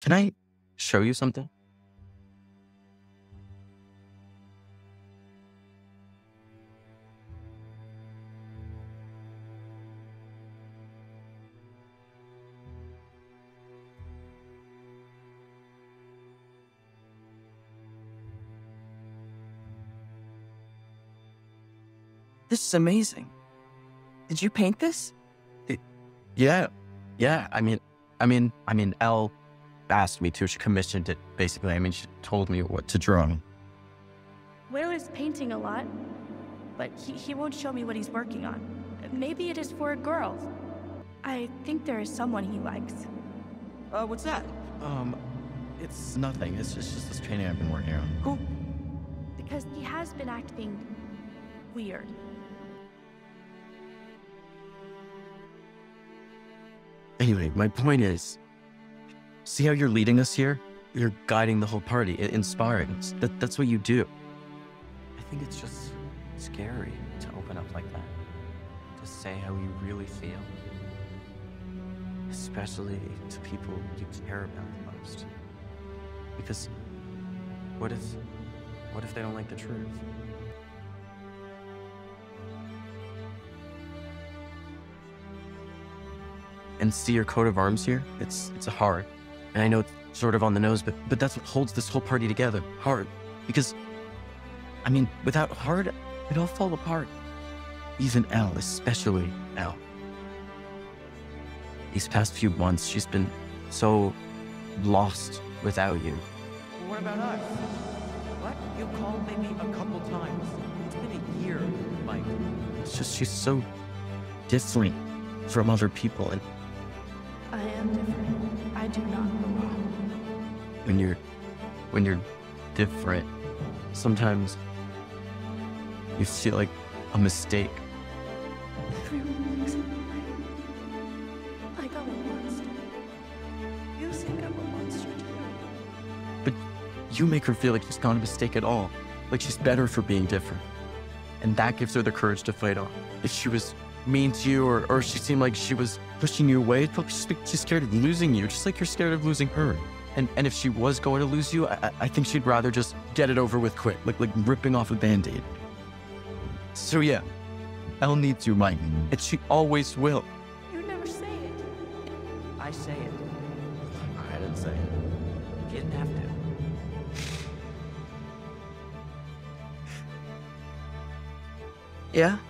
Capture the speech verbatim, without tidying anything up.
Can I show you something? This is amazing. Did you paint this? It, yeah, yeah. I mean, I mean, I mean, Elle asked me to. She commissioned it, basically. I mean, she told me what to draw. Will is painting a lot, but he, he won't show me what he's working on. Maybe it is for a girl. I think there is someone he likes. Uh, what's that? Um, it's nothing. It's just, just this painting I've been working on. Who? Because he has been acting weird. Anyway, my point is, see how you're leading us here? You're guiding the whole party, inspiring us. That, that's what you do. I think it's just scary to open up like that, to say how you really feel, especially to people you care about the most. Because what if, what if they don't like the truth? And see your coat of arms here? It's it's a heart. And I know it's sort of on the nose, but but that's what holds this whole party together. Heart. Because, I mean, without heart, it'd all fall apart. Even Elle, especially Elle. These past few months, she's been so lost without you. What about us? What? You called maybe a couple times. It's been a year, Mike. It's just she's so different from other people, and I am different. I do not belong. when you're when you're different, sometimes you feel like a mistake. Everyone looks at me like I'm a monster. You think I'm a monster too. But you make her feel like she's not a mistake at all, like she's better for being different. And that gives her the courage to fight on. If she was mean to you, or, or she seemed like she was pushing you away, it's probably she's, she's scared of losing you, just like you're scared of losing her. And and if she was going to lose you, I, I think she'd rather just get it over with quick, like, like ripping off a Band-Aid. So yeah, Elle needs you, Mike, and she always will. You never say it. I say it. I didn't say it. You didn't have to. Yeah?